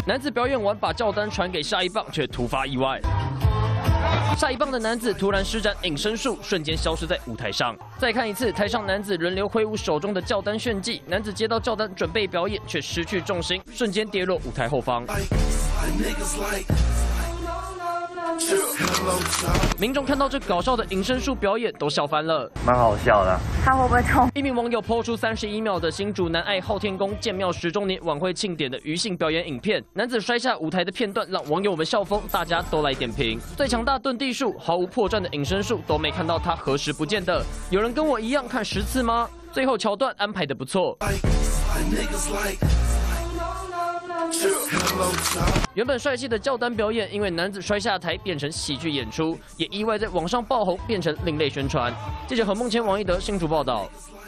男子表演完，把教单传给下一棒，却突发意外。 下一棒的男子突然施展隐身术，瞬间消失在舞台上。再看一次，台上男子轮流挥舞手中的教单炫技，男子接到教单准备表演，却失去重心，瞬间跌落舞台后方。民众看到这搞笑的隐身术表演，都笑翻了， 蛮好笑的。 他会不会痛？ 一名网友抛出31秒的新竹南爱昊天宫建庙10周年晚会庆典的余兴表演影片，男子摔下舞台的片段让网友们笑疯，大家都来点评。最强大遁地术，毫无破绽的隐身术，都没看到他何时不见的。有人跟我一样看10次吗？最后桥段安排得不错。 原本帅气的教单表演，因为男子摔下台变成喜剧演出，也意外在网上爆红，变成另类宣传。记者何梦谦、王一德新竹报道。